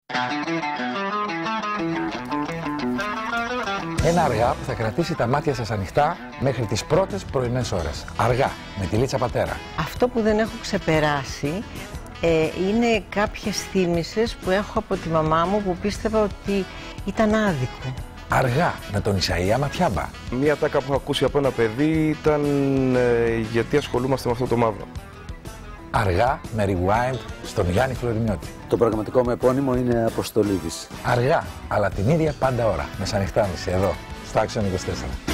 Ένα αργά που θα κρατήσει τα μάτια σας ανοιχτά μέχρι τις πρώτες πρωινές ώρες. Αργά, με τη Λίτσα Πατέρα. Αυτό που δεν έχω ξεπεράσει είναι κάποιες θύμησες που έχω από τη μαμά μου που πίστευα ότι ήταν άδικο. Αργά, με τον Ισαΐα Ματιάμπα. Μία τάκα που έχω ακούσει από ένα παιδί ήταν γιατί ασχολούμαστε με αυτό το μαύρο. Αργά, με rewind στον Γιάννη Φλωρινιώτη. Το πραγματικό μου επώνυμο είναι Αποστολίδης. Αργά, αλλά την ίδια πάντα ώρα. Μεσανυχτά μισή, εδώ, στο Action 24.